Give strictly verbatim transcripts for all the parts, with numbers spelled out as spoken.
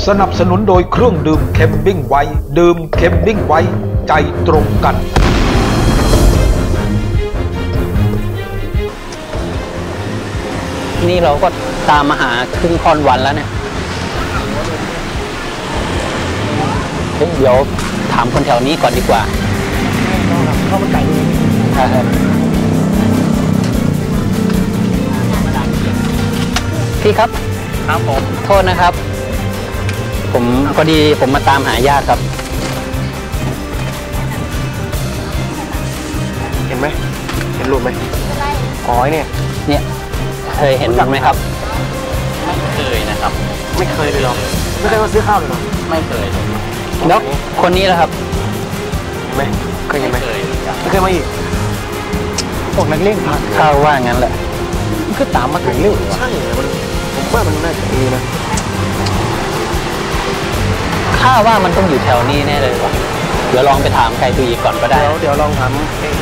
สนับสนุนโดยเครื่องดื่มเคมบิ้งไวท์ดื่มเคมบิ้งไวท์ใจตรงกันนี่เราก็ตามมาหาครึ่งค่อนวันแล้วเนี่ยเดี๋ยวถามคนแถวนี้ก่อนดีกว่าเข้ามาไก่พี่ครับครับผมโทษนะครับผมพอดีผมมาตามหาญาติครับเห็นไหมเห็นรูปไหมอ๋อเนี่ยเนี่ยเคยเห็นรูปไหมครับไม่เคยนะครับไม่เคยเลยหรอไม่ได้มาซื้อข้าวเลยหรอไม่เคยแล้วคนนี้ล่ะครับเห็นไหมเคยเห็นไหมไม่เคยมาอีกพวกนักเล่นผ่านข้าวว่างั้นแหละมันก็ตามมาถึงเร็วใช่มันผมว่ามันน่าจะมีนะข้าว่ามันต้องอยู่แถวนี้แน่เลยว่ะเดี๋ยวลองไปถามใครดูอีกก่อนก็ได้เดี๋ยวเดี๋ยวลองถาม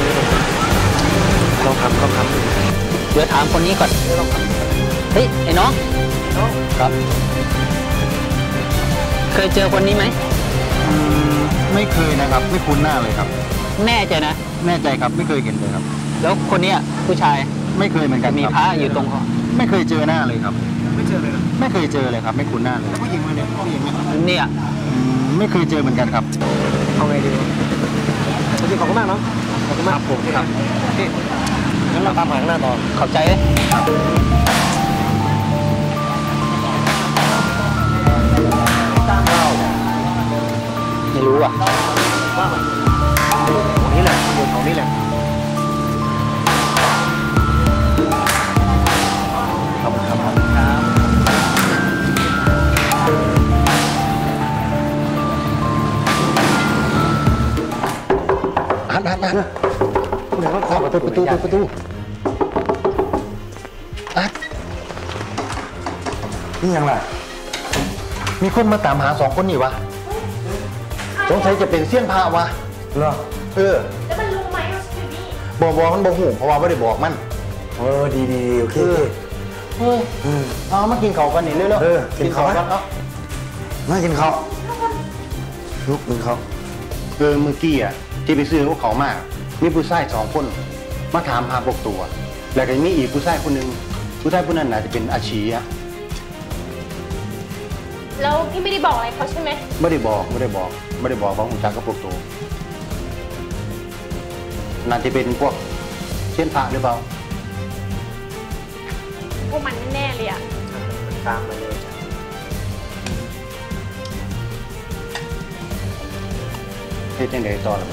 ลองถามลองถามเดี๋ยวถามคนนี้ก่อนเฮ้ยไอ้น้องน้องครับเคยเจอคนนี้ไหมไม่เคยนะครับไม่คุ้นหน้าเลยครับแน่ใจนะแน่ใจครับไม่เคยเห็นเลยครับแล้วคนนี้ผู้ชายไม่เคยเหมือนกันมีพระอยู่ตรงคอไม่เคยเจอหน้าเลยครับไม่เจอเลยไม่เคยเจอเลยครับไม่คุ้นหน้าเลยผู้หญิงมาเนี่ยผู้หญิงเนี่ยไม่เคยเจอเหมือนกันครับเอาไงดีขอบคุณมากเนาะขอบคุณมากผมครับพี่งั้นเราตามหาข้างหน้าต่อขอบใจเลยไม่รู้อ่ะว่ามันตรงนี้แหละอยู่ตรงนี้แหละขอบคุณครับครับอ่านอ่านอ่านเดี๋ยวขอประตูประตูประตูอ่ะนี่ยังไงมีคนมาตามหาสองคนนี่วะสงสัยจะเป็นเสี้ยนพระวะเหรอเออแล้วมันรู้ไหมว่าชื่อนี่บอกบอกมันบอกหูเพราะว่าไม่ได้บอกมันเออดีดีโอเคเออเอามากินข้าวกันนี่เร็วๆเออกินข้าวกันเนาะมากินข้าวลุกกินข้าวเออเมื่อกี้อ่ะที่ไปซื้อพวกเขามามีผู้ชายสองคนมาถามหาพวกตัวแล้วก็มีอีกผู้ชายคนหนึ่งผู้ชายคนนั้นน่าจะเป็นอาชีอะแล้วพี่ไม่ได้บอกอะไรเขาใช่ไหมไม่ได้บอกไม่ได้บอกไม่ได้บอกว่าหุ่นจักรกับพวกตัวน่าจะเป็นพวกเช่นพระหรือเปล่าพวกมันแน่เลยอ่ะตามมาเลยเฮ็ดยังไงต่อล่ะ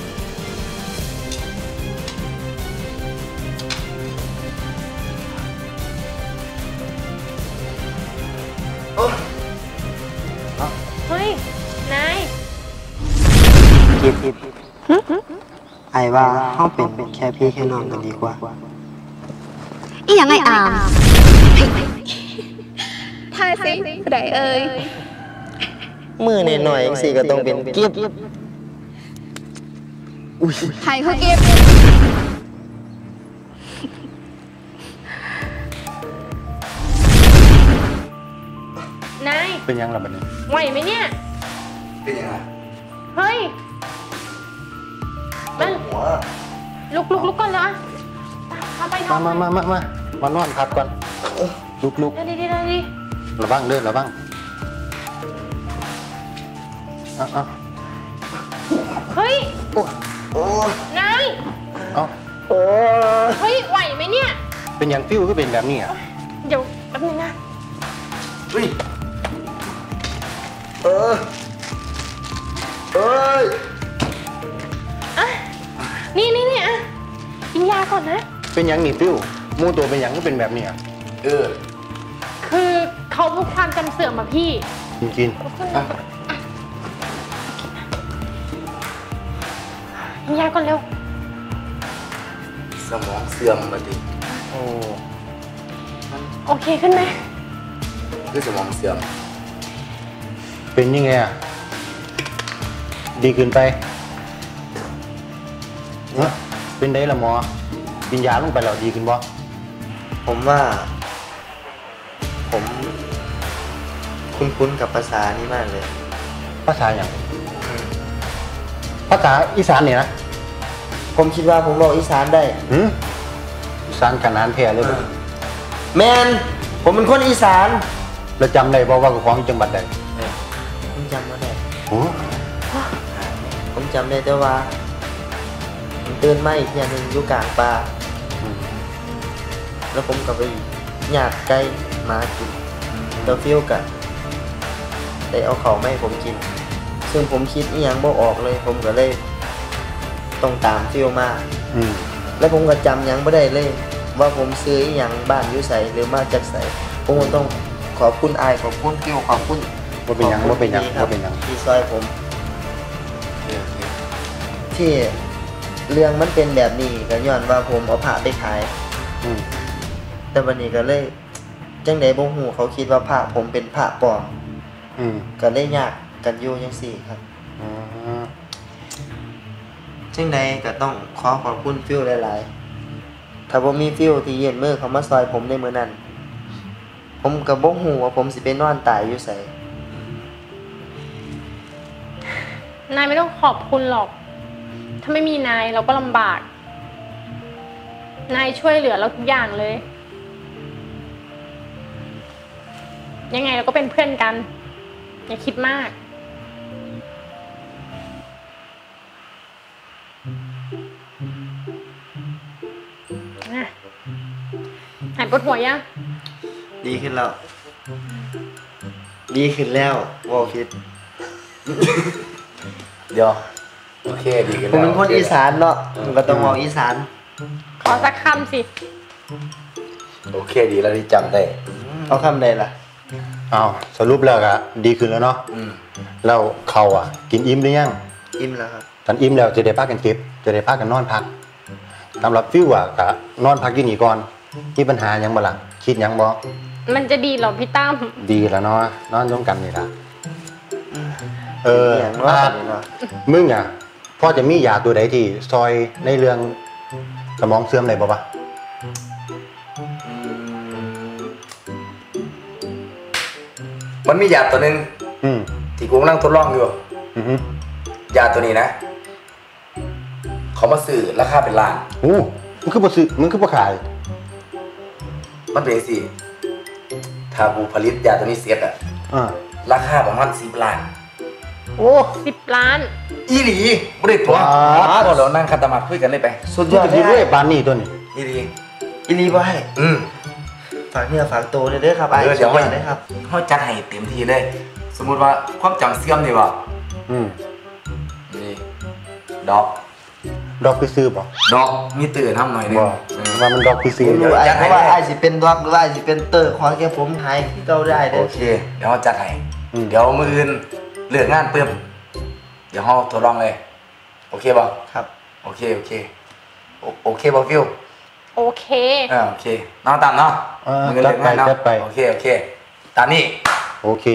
เฮ้ยนายคิดไอ้ว่าเขาเป็นแค่พี่แค่น้องกันดีกว่าอีหยังไงอามทายสิผู้ใดเอ่ยมือหน่อยๆสิก็ต้องเป็นเก็บอุ้ยไทยเขาเก็บนายเป็นยังล่ะบัดนี้ไหวไหมเนี่ยเป็นยังไงเฮ้ยมันลุกลุกลุกก่อนเลยอ่ะไปนอนมามามามามานอนพักก่อนลุกลุกดีดีดีดีระวังเด้อระวังอ่ะอ่ะเฮ้ยนายเอาเฮ้ยไหวไหมเนี่ยเป็นอย่างฟิวก็เป็นแบบนี้อ่ะเดี๋ยวแป๊บนึงนะเฮ้ยเออเอ้ยอ่ะนี่นี่นี่อ่ะกินยาก่อนนะเป็นอย่างนี่ฟิวมูตัวเป็นอย่างก็เป็นแบบนี้อ่ะเออคือเขาพบความจำเสื่อมมาพี่กินอ่ะกินยาก่อนเร็วสมองเสื่อมมาดิโอ้โอเคขึ้นไหมคือสมองเสื่อมเป็นยังไงอ่ะดีขึ้นไปเป็นได้ละหมอกินยาลงไปแล้วดีขึ้นบ่ผมว่าผม ผคุ้นๆกับภาษานี้มากเลยภาษาอย่างภาษาอีสานเนี่ยนะผมคิดว่าผมบอกอีสานได้หืมอีสานขนาดแท้เลยบ่แมนผมเป็นคนอีสานแล้วจำได้บ่ว่าของจังหวัดใดผมจำไม่ได้โอ้ผมจำได้แต่ว่าผมตื่นมาอีกอย่างหนึ่งอยู่กลางป่าแล้วผมก็ไปอยากไก่หมากินแล้วฟิวกันได้เอาเขาไม่ให้ผมกินซึ่งผมคิดอีหยังบ่ออกเลย ผมก็เลยต้องตามฟิวมาอืมแล้วผมก็จำหยังไม่ได้เลย ว่าผมซื้ออีหยังบ้านอยู่ไสหรือมาจากไสผมก็ต้องขอบคุณอายขอบคุณฟิวขอบคุณบ่เป็นหยังบ่เป็นหยังครับ่เป็นหยังที่ซอยผม ที่เรื่องมันเป็นแบบนี้ก็ย้อนว่าผมเอาผ้าไปขายอืมแต่วันนี้ก็เลยจังใดบ่ฮู้เขาคิดว่าผ้าผมเป็นผ้าปลอมอืมก็เลยยากกันอยู่จังซี่ครับอ๋อจังใดก็ต้องขอขอบคุณฟิวหลายๆถ้าบ่มีฟิวที่ยื่นมือเขามาซอยผมในมื้อนั้นผมก็บ่ฮู้ว่าผมสิไปนอนตายอยู่ไสนายไม่ต้องขอบคุณหรอก ถ้าไม่มีนายเราก็ลำบาก นายช่วยเหลือเราทุกอย่างเลย ยังไงเราก็เป็นเพื่อนกัน อย่าคิดมากอ่ะหายปวดหัวยังดีขึ้นแล้ว ดีขึ้นแล้วบ่ผิดเดี๋ยวโอเคดีกันผมแล้วเป็นคนอีสานเนาะผมก็ต้องบอกอีสานขอสักคำสิโอเคดีแล้วที่จำได้เอาคำใดล่ะอ้าวสรุปแล้วก็ดีขึ้นแล้วเนาะอืมแล้วเขาอ่ะ กินอิ่มหรือยังอิ่มแล้วครับตอนอิ่มแล้วจะได้พักกันเก็บจะได้พักกันนอนพักสำหรับฟิวอ่ะก็นอนพักอยู่นี่ก่อนมีปัญหาหยังบ่ล่ะคิดหยังบ่มันจะดีเหรอพี่ตั้มดีแล้วเนาะนอนร่วมกันนี่ล่ะเอออย่างว่าอ่ะเนาะมึงอ่ะพ่อจะมียาตัวใดที่ซอยในเรื่องสมองเสื่อมได้บ่ปะมันมียาตัวหนึงอืมที่กูกำลังทดลองอยู่อือฮึยาตัวนี้นะ เขามาซื้อราคาเป็นล้านโอ้มึงคือบ่ซื้อมึงคือบ่ขายมันเป็นสิถ้ากูผลิตยาตัวนี้เสร็จอะอ่าราคาประมาณสิบล้านโอ้สิบล้านอีหลีไม่ได้ตัวว้าวพอเรานั่งคัตมาคุยกันเลยไปสุดยมึงอดจะเลดียด้วยปานนี้ตัวนี้อีหลีอีลีบ่ให้อืมฝากเนื้อฝากตัวเด้อครับไอ้เออสุเดี๋ดยวยอดเลยครับเขาจัดให้เต็มที่เลย สมมุติว่าความจำเสื่อมนี่วะอืมนี่ดอกดอกคือซื้อบ่ดอกมีตื่นทำหน่อยหนึงบ่เออว่ามันดอกคือซื้อผมรู้ไอ้เพราะว่าไอ้สิเป็นด็อกหรือว่าไอ้สิเป็นเตอร์ขอแค่ผมหายที่เก่าได้เด้โออเค เดี๋ยวเขาจัดให้อืมเดี๋ยวมืออื่นเลือกงานปึ๊บเดี๋ยวเขาทดลองเลย โอเคป่ะครับโอเค โอเคโอโอเคป่ะฟิวโอเคอ่าโอเคน้องตามเนาะอ่ามือเลือกงานจัเนาะดไปโอเค โอเค ตามนี้โอเค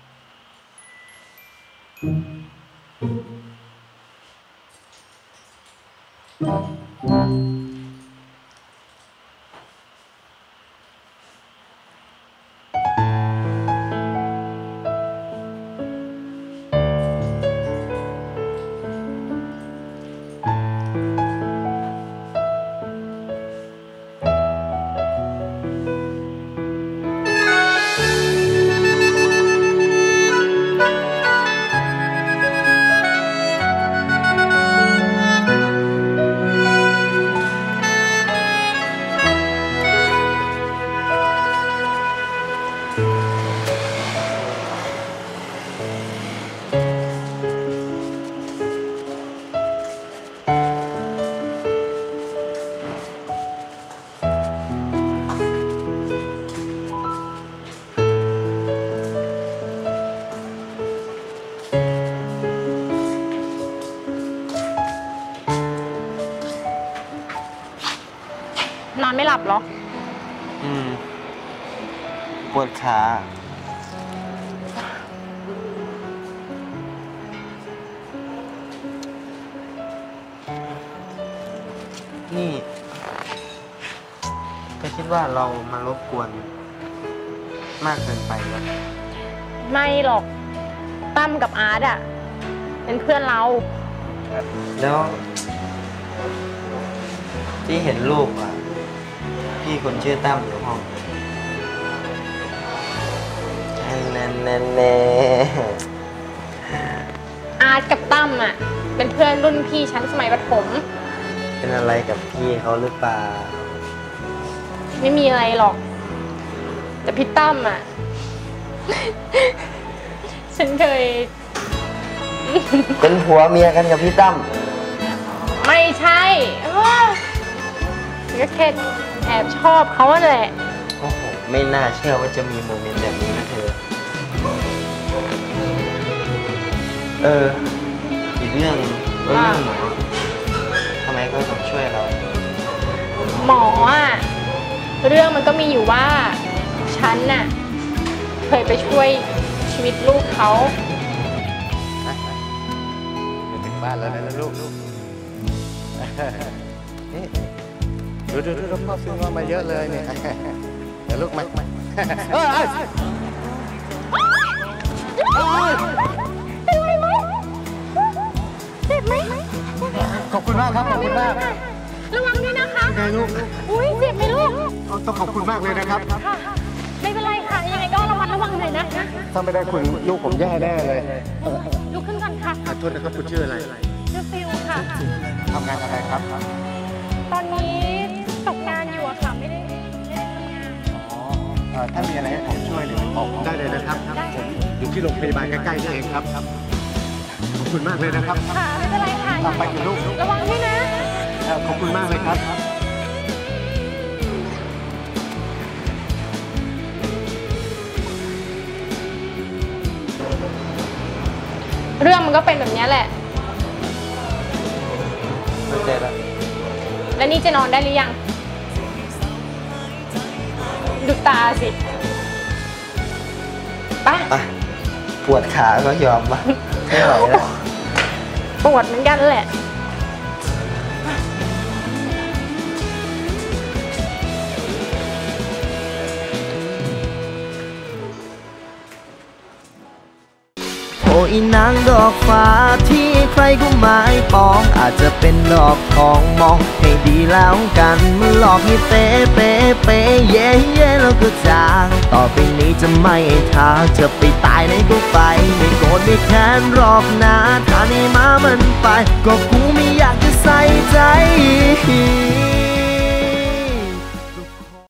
เนอนไม่หลับเหรออืมปวดขา นี่ก็คิดว่าเรามารบกวนมากเกินไปแล้วไม่หรอก ตั้มกับอาร์ตอะเป็นเพื่อนเราแล้ว ที่เห็นรูปอ่ะ พี่คนชื่อตั้มอยู่ห้องแน่แน่แน่อาร์ตกับตั้มอะเป็นเพื่อนรุ่นพี่ชั้นสมัยประถมเป็นอะไรกับพี่เขาหรือเปล่าไม่มีอะไรหรอก แต่พี่ตั้มอะ ฉันเคยเป็นผัวเมียกันกับพี่ตั้มไม่ใช่เออก็แค่แอบชอบเขาแหละโอ้โหไม่น่าเชื่อว่าจะมีโมเมนต์แบบนี้นะเธอ เออ อีกเรื่องเรื่องหมอทำไมก็ต้องช่วยเราหมออะเรื่องมันก็มีอยู่ว่า ฉันน่ะเคยไปช่วยชีวิตลูกเขาถึงบ้านแล้วนะลูกนี่ดูดูดูพ่อซื้อมาเยอะเลยเนี่ยเดี๋ยวลูกมาเอ้ยเป็นไรไหมเจ็บไหมขอบคุณมากครับขอบคุณมากระวังด้วยนะคะไงลูกอุ้ยเจ็บไหมลูกต้องขอบคุณมากเลยนะครับค่ะไม่เป็นไรค่ะยังไงก็ระมัดระวังหน่อยนะถ้าไม่ได้คุณลูกผมแย่แน่เลยลุกขึ้นก่อนค่ะขอโทษนะครับคุณชื่ออะไรชื่อฟิลค่ะทำงานอะไรครับตอนนี้ตกงานอยู่อะค่ะไม่ได้ไม่ได้ทำงานอ๋อถ้ามีอะไรให้ผมช่วยเนี่ยบอกผมได้เลยนะครับผมอยู่ที่โรงพยาบาลใกล้ๆนี่เองครับขอบคุณมากเลยนะครับค่ะไม่เป็นไรค่ะตามไปกับลูกระวังด้วยนะขอบคุณมากเลยครับเรื่องมันก็เป็นแบบนี้แหละเข้าใจแล้วแล้วนี่จะนอนได้หรือยัง ดูตาสิไปอ่ะปวดขาก็ยอมมาไม่ไหวแล้วปวดเหมือนกันแหละโอ้อีนางดอกฟ้าที่ใครก็หมายปองอาจจะเป็นดอกทองมองให้ดีแล้วกันมันหลอกให้เป๊ะเป๊ะเป๊ะเย่เย่แล้วก็จางต่อไปนี้จะไม่ท้าจะไปตายในก็ไปไม่โกรธไม่แค้นหรอกนะถ้าในมามันไปก็กูไม่อยากจะใส่ใจ